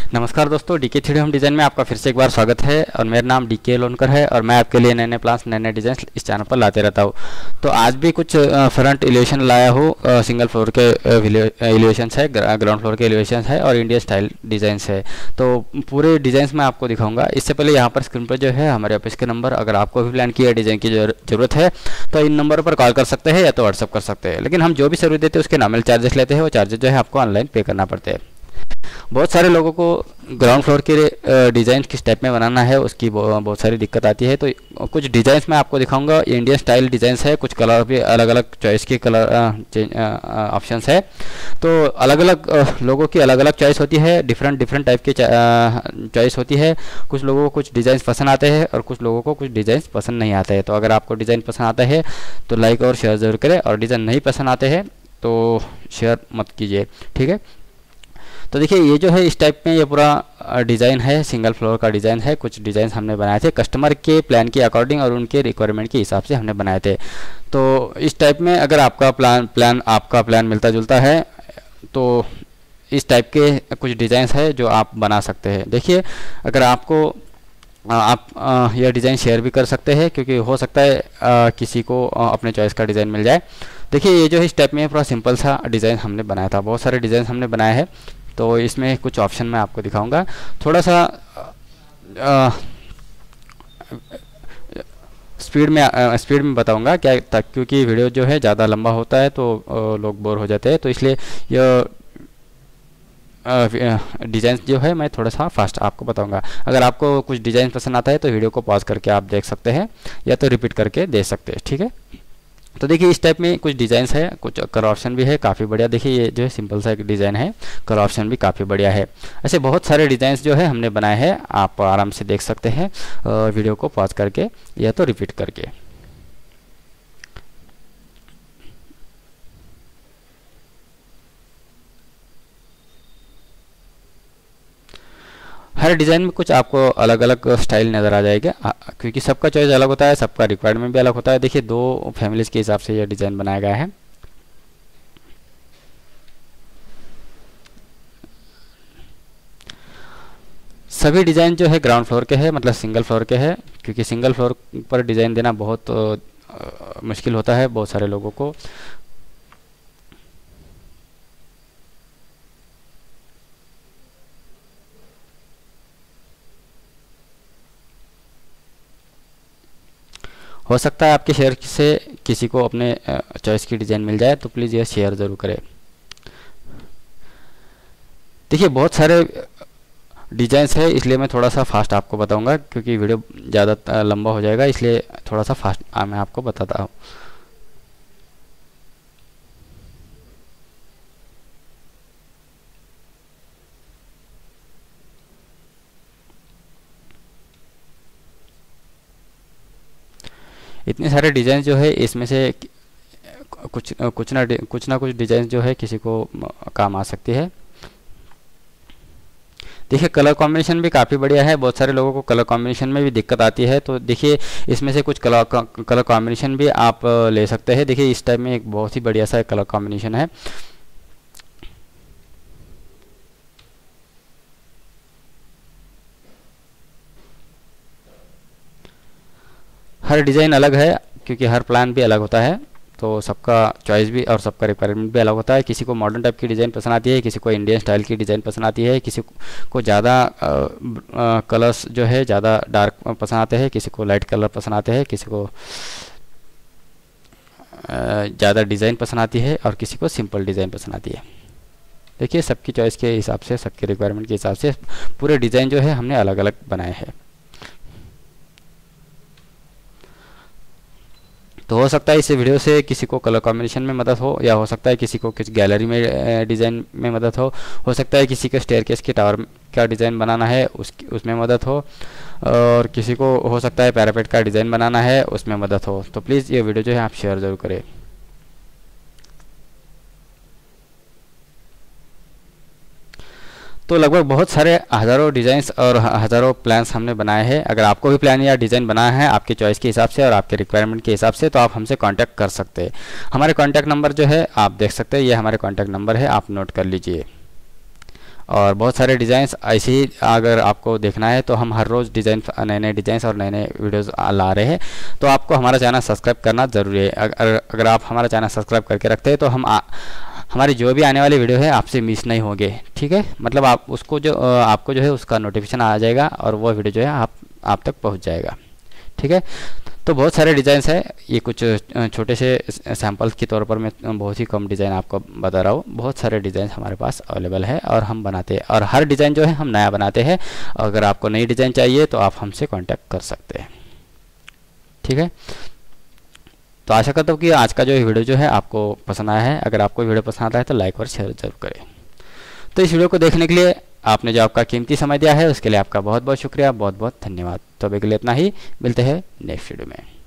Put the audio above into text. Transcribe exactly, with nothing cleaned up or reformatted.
नमस्कार दोस्तों, DK three home design में आपका फिर से एक बार स्वागत है। और मेरा नाम डीके लोनकर है और मैं आपके लिए नए नए प्लान्स नए नए डिज़ाइन इस चैनल पर लाते रहता हूँ। तो आज भी कुछ फ्रंट एलिवेशन लाया हूँ। सिंगल फ्लोर के एलिवेशन है, ग्राउंड फ्लोर के एलिवेशन है और इंडियन स्टाइल डिज़ाइन है। तो पूरे डिज़ाइंस मैं आपको दिखाऊंगा। इससे पहले यहाँ पर स्क्रीन पर जो है हमारे ऑफिस के नंबर, अगर आपको भी प्लान किया डिज़ाइन की ज़रूरत है तो इन नंबरों पर कॉल कर सकते हैं या तो व्हाट्सअप कर सकते हैं। लेकिन हम जो भी सर्विस देते हैं उसके नॉमिनल चार्जेस लेते हैं, वो चार्जेस जो है आपको ऑनलाइन पे करना पड़ते हैं। बहुत सारे लोगों को ग्राउंड फ्लोर के डिज़ाइन किस टाइप में बनाना है उसकी बहुत सारी दिक्कत आती है। तो कुछ डिज़ाइंस मैं आपको दिखाऊंगा। इंडियन स्टाइल डिज़ाइंस है, कुछ कलर भी अलग अलग चॉइस के कलर ऑप्शंस है। तो अलग अलग लोगों की अलग अलग चॉइस होती है, डिफरेंट डिफरेंट टाइप की चॉइस होती है। कुछ लोगों को कुछ डिज़ाइंस पसंद आते हैं और कुछ लोगों को कुछ डिज़ाइंस पसंद नहीं आते हैं। तो अगर आपको डिज़ाइन पसंद आता है तो लाइक और शेयर ज़रूर करें, और डिज़ाइन नहीं पसंद आते हैं तो शेयर मत कीजिए, ठीक है। तो देखिए, ये जो है इस टाइप में ये पूरा डिज़ाइन है, सिंगल फ्लोर का डिज़ाइन है। कुछ डिज़ाइन हमने बनाए थे कस्टमर के प्लान के अकॉर्डिंग और उनके रिक्वायरमेंट के हिसाब से हमने बनाए थे। तो इस टाइप में अगर आपका प्लान प्लान आपका प्लान मिलता जुलता है तो इस टाइप के कुछ डिज़ाइंस है जो आप बना सकते हैं। देखिए, अगर आपको आप यह डिज़ाइन शेयर भी कर सकते हैं, क्योंकि हो सकता है आ, किसी को आ, अपने चॉइस का डिज़ाइन मिल जाए। देखिए, ये जो है इस टाइप में पूरा सिंपल सा डिज़ाइन हमने बनाया था। बहुत सारे डिज़ाइन हमने बनाए हैं, तो इसमें कुछ ऑप्शन मैं आपको दिखाऊंगा। थोड़ा सा आ, स्पीड में आ, स्पीड में बताऊंगा क्या, क्योंकि वीडियो जो है ज़्यादा लंबा होता है तो आ, लोग बोर हो जाते हैं। तो इसलिए यह डिज़ाइन जो है मैं थोड़ा सा फास्ट आपको बताऊंगा। अगर आपको कुछ डिज़ाइन पसंद आता है तो वीडियो को पॉज करके आप देख सकते हैं या तो रिपीट करके दे सकते हैं, ठीक है। तो देखिए, इस टाइप में कुछ डिज़ाइंस है, कुछ कलर ऑप्शन भी है काफ़ी बढ़िया। देखिए, ये जो है सिंपल सा एक डिज़ाइन है, कलर ऑप्शन भी काफ़ी बढ़िया है। ऐसे बहुत सारे डिज़ाइंस जो है हमने बनाए हैं, आप आराम से देख सकते हैं वीडियो को पॉज करके या तो रिपीट करके। हर डिज़ाइन में कुछ आपको अलग अलग स्टाइल नज़र आ जाएगा, क्योंकि सबका चॉइस अलग होता है, सबका रिक्वायरमेंट भी अलग होता है। देखिए, दो फैमिलीज़ के हिसाब से यह डिज़ाइन बनाया गया है। सभी डिज़ाइन जो है ग्राउंड फ्लोर के है, मतलब सिंगल फ्लोर के है, क्योंकि सिंगल फ्लोर पर डिज़ाइन देना बहुत आ, मुश्किल होता है बहुत सारे लोगों को। हो सकता है आपके शेयर से किसी को अपने चॉइस की डिज़ाइन मिल जाए, तो प्लीज़ यह शेयर ज़रूर करें। देखिए, बहुत सारे डिज़ाइंस है, इसलिए मैं थोड़ा सा फास्ट आपको बताऊंगा, क्योंकि वीडियो ज़्यादा लंबा हो जाएगा, इसलिए थोड़ा सा फास्ट मैं आपको बताता हूँ। इतने सारे डिज़ाइन जो है, इसमें से कुछ कुछ ना कुछ ना कुछ डिज़ाइन जो है किसी को काम आ सकती है। देखिए, कलर कॉम्बिनेशन भी काफ़ी बढ़िया है। बहुत सारे लोगों को कलर कॉम्बिनेशन में भी दिक्कत आती है, तो देखिए इसमें से कुछ कलर कलर कॉम्बिनेशन भी आप ले सकते हैं। देखिए, इस टाइप में एक बहुत ही बढ़िया सा कलर कॉम्बिनेशन है। हर डिज़ाइन अलग है, क्योंकि हर प्लान भी अलग होता है, तो सबका चॉइस भी और सबका रिक्वायरमेंट भी अलग होता है। किसी को मॉडर्न टाइप की डिज़ाइन पसंद आती है, किसी को इंडियन स्टाइल की डिज़ाइन पसंद आती है, किसी को ज़्यादा कलर्स जो है ज़्यादा डार्क पसंद आते हैं, किसी को लाइट कलर पसंद आते हैं, किसी को ज़्यादा डिज़ाइन पसंद आती है और किसी को सिंपल डिज़ाइन पसंद आती है। देखिए, सबकी चॉइस के हिसाब से, सबके रिक्वायरमेंट के हिसाब से पूरे डिज़ाइन जो है हमने अलग अलग बनाए हैं। तो हो सकता है इस वीडियो से किसी को कलर कॉम्बिनेशन में मदद हो, या हो सकता है किसी को कुछ गैलरी में डिज़ाइन में मदद हो हो सकता है किसी को स्टेयरकेस के टावर का डिज़ाइन बनाना है उस उसमें मदद हो, और किसी को हो सकता है पैरापेट का डिज़ाइन बनाना है उसमें मदद हो। तो प्लीज़ ये वीडियो जो है आप शेयर ज़रूर करें। तो लगभग बहुत सारे हज़ारों डिज़ाइंस और हज़ारों प्लान्स हमने बनाए हैं। अगर आपको भी प्लान या डिज़ाइन बनाया है आपके चॉइस के हिसाब से और आपके रिक्वायरमेंट के हिसाब से, तो आप हमसे कांटेक्ट कर सकते हैं। हमारे कांटेक्ट नंबर जो है आप देख सकते हैं, ये हमारे कांटेक्ट नंबर है, आप नोट कर लीजिए। और बहुत सारे डिज़ाइंस ऐसे ही अगर आपको देखना है तो हम हर रोज़ डिज़ाइन नए नए डिज़ाइंस और नए नए वीडियोज़ ला रहे हैं। तो आपको हमारा चैनल सब्सक्राइब करना ज़रूरी है। अगर अगर आप हमारा चैनल सब्सक्राइब करके रखते हैं तो हम आ, हमारी जो भी आने वाली वीडियो है आपसे मिस नहीं होंगे, ठीक है। मतलब आप उसको जो आपको जो है उसका नोटिफिकेशन आ जाएगा और वो वीडियो जो है आप आप तक पहुंच जाएगा, ठीक है। तो बहुत सारे डिज़ाइंस है, ये कुछ छोटे से सैंपल्स के तौर पर मैं बहुत ही कम डिज़ाइन आपको बता रहा हूँ। बहुत सारे डिज़ाइन हमारे पास अवेलेबल है और हम बनाते हैं, और हर डिज़ाइन जो है हम नया बनाते हैं। अगर आपको नई डिज़ाइन चाहिए तो आप हमसे कांटेक्ट कर सकते हैं, ठीक है। तो आशा करता हूँ कि आज का जो वीडियो जो है आपको पसंद आया है। अगर आपको वीडियो पसंद आता है तो लाइक और शेयर जरूर करें। तो इस वीडियो को देखने के लिए आपने जो आपका कीमती समय दिया है उसके लिए आपका बहुत बहुत शुक्रिया, बहुत बहुत धन्यवाद। तो अभी के लिए इतना ही, मिलते हैं नेक्स्ट वीडियो में।